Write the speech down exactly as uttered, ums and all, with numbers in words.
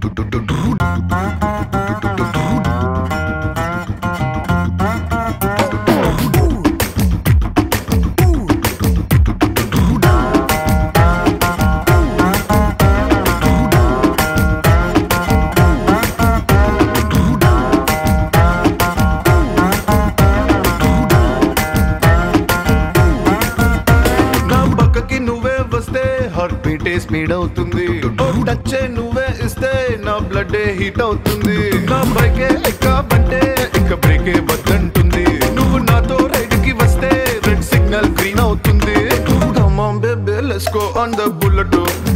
Heart బీటే speed అవుతుంది, touch నువ్వే ఇస్తే నా బ్లడ్ హీట్ అవుతుంది. నా బైకే ఎక్కబంటే ఇక బ్రేకే వద్దంటుంది. నువ్వు నాతో రైడ్ కి వస్తే రెడ్ సిగ్నల్ గ్రీన్ అవుతుంది. Come on baby, let's go on the bullet.